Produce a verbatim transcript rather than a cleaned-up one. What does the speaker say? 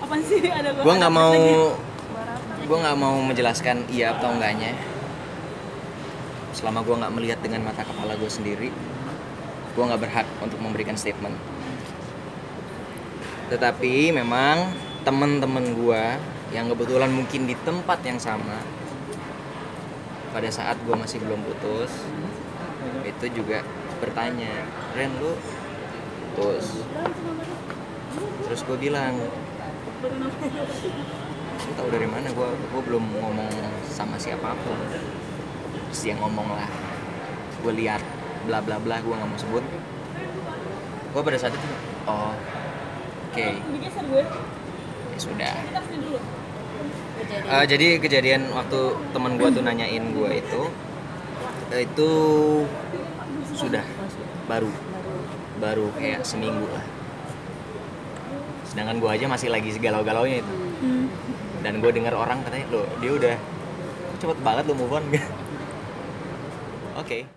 Apaan sih ada Gue nggak mau gue nggak mau menjelaskan iya atau enggaknya. Selama gue nggak melihat dengan mata kepala gue sendiri, gue nggak berhak untuk memberikan statement. Tetapi memang teman-teman gue yang kebetulan mungkin di tempat yang sama pada saat gue masih belum putus, itu juga bertanya, Ren lu putus? Terus gue bilang, lu tahu dari mana? Gue gue belum ngomong sama siapapun. Terus dia ngomong lah, gue lihat bla bla bla, gue nggak mau sebut. Gue pada saat itu, oh oke, okay. Ya sudah. Uh, jadi kejadian waktu teman gue tuh nanyain gue itu, itu sudah baru, baru kayak seminggu lah. Sedangkan gue aja masih lagi segalau-galaunya itu. Dan gue dengar orang katanya, loh dia udah cepet banget lo move on. Oke. Okay.